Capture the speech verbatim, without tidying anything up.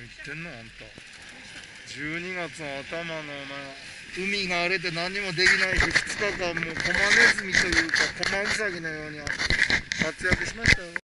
言ってんのあんた。じゅうにがつの頭のお前海が荒れて何にもできない日ふつかかんもうコマネズミというかコマウサギのように活躍しましたよ。